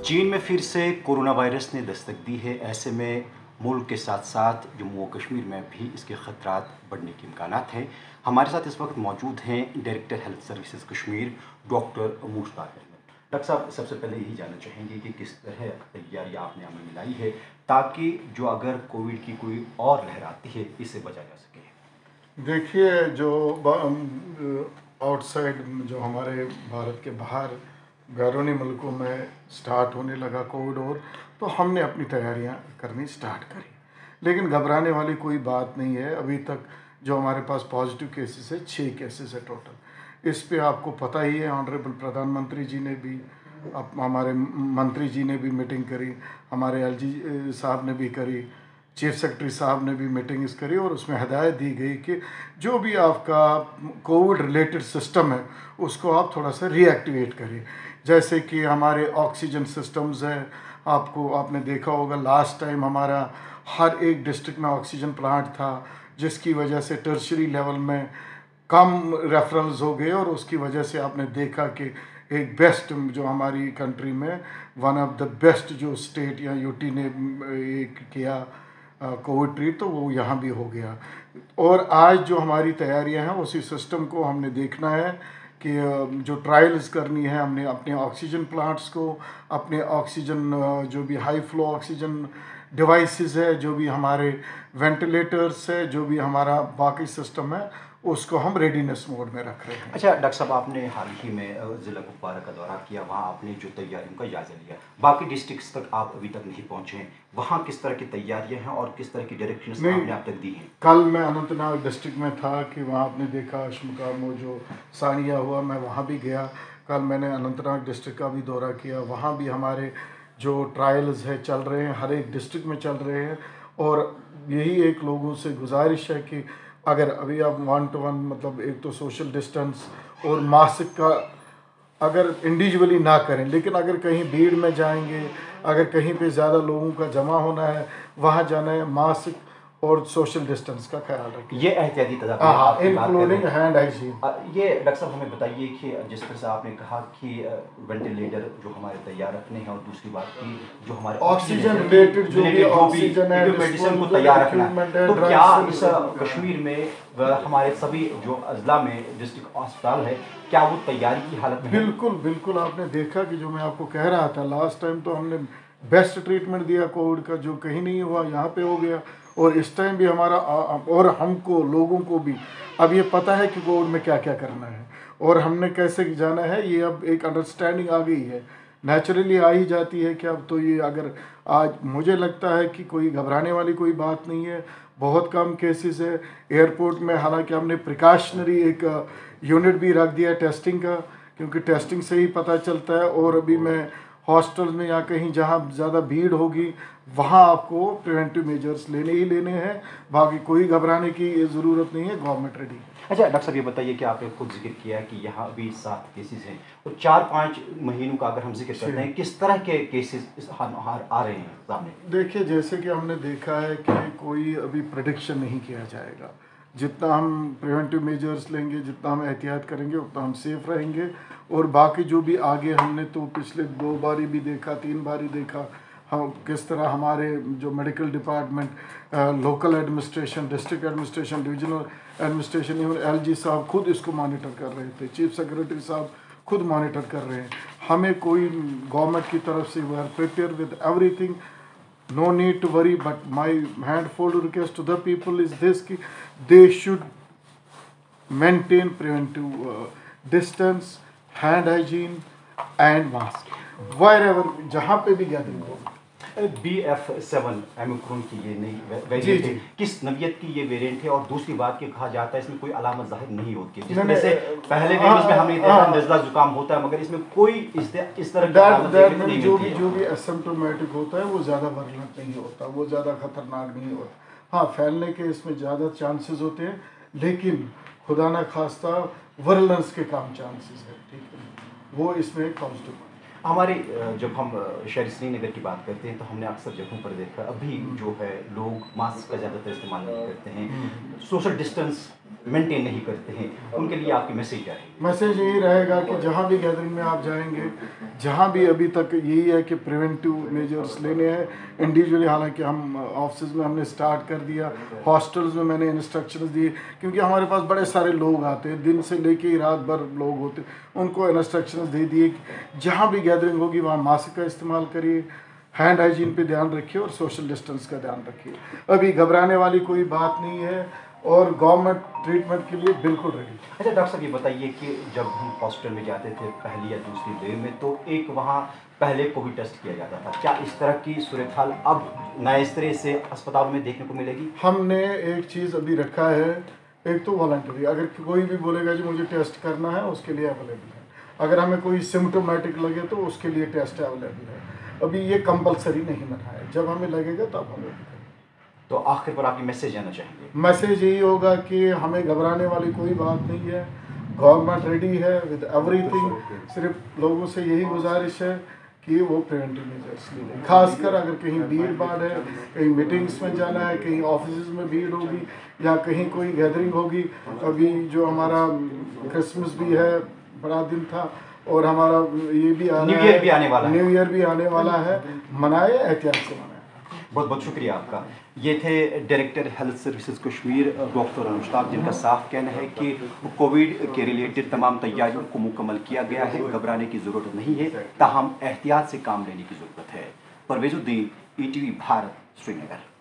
चीन में फिर से कोरोना वायरस ने दस्तक दी है। ऐसे में मुल्क के साथ साथ जम्मू और कश्मीर में भी इसके ख़तरात बढ़ने के इम्कानात हैं। हमारे साथ इस वक्त मौजूद हैं director health services Kashmir doctor Mushtaq Ahmad. Doctor साहब, सबसे पहले यही जानना चाहेंगे कि किस तरह तैयारी आपने अमल में लाई है ताकि जो अगर कोविड की कोई और लहर आती है इससे बचा जा सके। देखिए, जो आउटसाइड जो हमारे भारत के बाहर बैरूनी मुल्कों में स्टार्ट होने लगा कोविड, और तो हमने अपनी तैयारियां करनी स्टार्ट करी। लेकिन घबराने वाली कोई बात नहीं है। अभी तक जो हमारे पास पॉजिटिव केसेस है 6 केसेस है टोटल। इस पे आपको पता ही है, ऑनरेबल प्रधानमंत्री जी ने भी, हमारे मंत्री जी ने भी मीटिंग करी, हमारे एलजी साहब ने भी करी, चीफ सेक्रेटरी साहब ने भी मीटिंग्स करी, और उसमें हिदायत दी गई कि जो भी आपका कोविड रिलेटेड सिस्टम है उसको आप थोड़ा सा रीएक्टिवेट करिए। जैसे कि हमारे ऑक्सीजन सिस्टम्स है, आपने देखा होगा लास्ट टाइम हमारा हर एक डिस्ट्रिक्ट में ऑक्सीजन प्लांट था, जिसकी वजह से टर्शरी लेवल में कम रेफरल्स हो गए, और उसकी वजह से आपने देखा कि एक बेस्ट जो हमारी कंट्री में वन ऑफ द बेस्ट जो स्टेट या यूटी ने एक किया कोविड ट्रीट, तो वो यहाँ भी हो गया। और आज जो हमारी तैयारियां हैं उसी सिस्टम को हमने देखना है कि जो ट्रायल्स करनी है, हमने अपने ऑक्सीजन प्लांट्स को, अपने ऑक्सीजन जो भी हाई फ्लो ऑक्सीजन डिवाइसेस है, जो भी हमारे वेंटिलेटर्स है, जो भी हमारा बाकी सिस्टम है, उसको हम रेडीनेस मोड में रख रहे हैं। अच्छा डॉक्टर साहब, आपने हाल ही में ज़िला कुपवारा का दौरा किया, वहाँ आपने जो तैयारियों का जायज़ा लिया, बाकी डिस्ट्रिक्ट्स तक आप अभी तक नहीं पहुँचे हैं, वहाँ किस तरह की तैयारियाँ हैं और किस तरह की डायरेक्शंस आपने आप तक दी हैं? कल मैं अनंतनाग डिस्ट्रिक्ट में था कि वहाँ आपने देखा शुमकाम वो जो सानिया हुआ, मैं वहाँ भी गया। कल मैंने अनंतनाग डिस्ट्रिक्ट का भी दौरा किया, वहाँ भी हमारे जो ट्रायल्स है चल रहे हैं, हर एक डिस्ट्रिक्ट में चल रहे हैं। और यही एक लोगों से गुजारिश है कि अगर अभी आप 1 to 1 मतलब एक तो सोशल डिस्टेंस और मास्क का अगर इंडिविजुअली ना करें, लेकिन अगर कहीं भीड़ में जाएंगे, अगर कहीं पे ज़्यादा लोगों का जमा होना है, वहाँ जाना है, मास्क और सोशल डिस्टेंस का ख्याल रखें। ये एहतियाती तदाबीर इंक्लूडिंग हैंड हाइजीन। ये डॉक्टर साहब हमें बताइए कि जिस तरह से आपने कहा कि वेंटिलेटर जो हमारे तैयार रखने हैं, और दूसरी बात की जो हमारे ऑक्सीजन रिलेटेड जो भी ऑक्सीजन है, मेडिसिन को तैयार रखना है, तो क्या इस कश्मीर में हमारे सभी जो अजला में डिस्ट्रिक्ट अस्पताल है, क्या वो तैयारी की हालत में? बिल्कुल बिल्कुल। आपने देखा कि जो मैं आपको कह रहा था, लास्ट टाइम तो हमने बेस्ट ट्रीटमेंट दिया कोविड का, जो कहीं नहीं हुआ यहाँ पे हो गया। और इस टाइम भी हमारा और हमको लोगों को भी अब ये पता है कि कोविड में क्या क्या करना है और हमने कैसे जाना है। ये अब एक अंडरस्टैंडिंग आ गई है, नेचुरली आ ही जाती है कि अब तो ये अगर आज मुझे लगता है कि कोई घबराने वाली कोई बात नहीं है। बहुत कम केसेस है एयरपोर्ट में, हालांकि हमने प्रिकॉशनरी एक यूनिट भी रख दिया टेस्टिंग का, क्योंकि टेस्टिंग से ही पता चलता है। और अभी मैं हॉस्टल्स में या कहीं जहाँ ज़्यादा भीड़ होगी वहाँ आपको प्रिवेंटिव मेजर्स लेने ही लेने हैं, बाकी कोई घबराने की ज़रूरत नहीं है, गवर्नमेंट रेडी। अच्छा डॉक्टर साहब, ये बताइए कि आपने खुद जिक्र किया कि यहाँ अभी 7 केसेस हैं, और 4-5 महीनों का अगर हम जिक्र करते हैं, किस तरह के केसेस आ रहे हैं सामने? देखिए, जैसे कि हमने देखा है कि कोई अभी प्रेडिक्शन नहीं किया जाएगा। जितना हम प्रिवेंटिव मेजर्स लेंगे, जितना हम एहतियात करेंगे, उतना हम सेफ रहेंगे। और बाकी जो भी आगे हमने तो पिछले 2 बारी भी देखा, 3 बारी देखा, हम किस तरह हमारे जो medical department, local administration, district administration, divisional administration, even LG साहब खुद इसको मॉनिटर कर रहे थे, चीफ सेक्रेटरी साहब खुद मॉनिटर कर रहे हैं। हमें कोई गवर्नमेंट की तरफ से we are prepare with everything, no need to worry, but my handful request to the people is this कि they should maintain preventive distance, hand hygiene and mask wherever, जहाँ पे भी गैदरिंग हो। BF7 ओमिक्रॉन की ये नई variant है, किस नवियत की ये वेरिएंट है? और दूसरी बात कि कहा जाता है इसमें कोई अलामत जाहिर नहीं होती, जिस तरह से पहले वेव्स में हमने देखा नज़ला जुकाम होता है, मगर इसमें कोई इस तरह की अलामत नहीं होती है। जो भी एसिम्प्टोमेटिक होता है वो ज़्यादा वर्लेंट नहीं होता, वो ज़्यादा खतरनाक नहीं होता। हाँ, फैलने के इसमें ज़्यादा चांसेस होते हैं, लेकिन खुदा ना खास्ता वर्लेंस के कम चांसेस है, ठीक है, वो इसमें पॉजिटिव। हमारे जब हम शहरी श्रीनगर की बात करते हैं तो हमने अक्सर जगहों पर देखा अभी जो है लोग मास्क का ज़्यादातर इस्तेमाल नहीं करते हैं, सोशल डिस्टेंस मेंटेन नहीं करते हैं, उनके लिए आपकी मैसेज क्या है? मैसेज यही रहेगा कि जहाँ भी गैदरिंग में आप जाएंगे, जहाँ भी अभी तक यही है कि प्रिवेंटिव मेजर्स लेने हैं इंडिविजुअली। हालांकि हम ऑफिस में हमने स्टार्ट कर दिया, हॉस्टल्स में मैंने इंस्ट्रक्शंस दिए, क्योंकि हमारे पास बड़े सारे लोग आते हैं, दिन से लेके ही रात भर लोग होते, उनको इंस्ट्रक्शंस दे दिए कि जहाँ भी गैदरिंग होगी वहाँ मास्क का इस्तेमाल करिए, हैंड हाइजीन पे ध्यान रखिए और सोशल डिस्टेंस का ध्यान रखिए। अभी घबराने वाली कोई बात नहीं है और गवर्नमेंट ट्रीटमेंट के लिए बिल्कुल रेडी है। अच्छा डॉक्टर साहब, ये बताइए कि जब हम हॉस्पिटल में जाते थे पहली या दूसरी वेव में, तो एक वहाँ पहले कोविड टेस्ट किया जाता था, क्या इस तरह की सूरत हाल अब नए तरह से अस्पतालों में देखने को मिलेगी? हमने एक चीज़ अभी रखा है, एक तो वॉलंटरी, अगर कोई भी बोलेगा जी मुझे टेस्ट करना है उसके लिए अवेलेबल है। अगर हमें कोई सिम्टोमेटिक लगे तो उसके लिए टेस्ट अवेलेबल है। अभी ये कंपलसरी नहीं बना है, जब हमें लगेगा तब हमें करेंगे। तो आखिर पर आपकी मैसेज देना चाहेंगे? मैसेज यही होगा कि हमें घबराने वाली कोई बात नहीं है, गवर्नमेंट रेडी है विद एवरीथिंग। सिर्फ लोगों से यही गुजारिश है कि वो प्रिवेंटिव मेजर्स लें, खासकर अगर कहीं भीड़ भाड़ है, कहीं मीटिंग्स में जाना है, कहीं ऑफिस में भीड़ होगी या कहीं कोई गैदरिंग होगी। अभी जो हमारा क्रिसमस भी है, बड़ा दिन था, और हमारा ये भी आ न्यू रहा ईयर भी आने वाला है। न्यू ईयर भी आने वाला है, मनाए, एहतियात से मनाए। बहुत बहुत शुक्रिया आपका। ये थे director health services Kashmir doctor अनुष्ताक, जिनका साफ कहना है कि कोविड के रिलेटेड तमाम तैयारियों को मुकम्मल किया गया है, घबराने की ज़रूरत नहीं है, ताहम एहतियात से काम लेने की ज़रूरत है। परवेज़ुद्दीन, ETV भारत, श्रीनगर।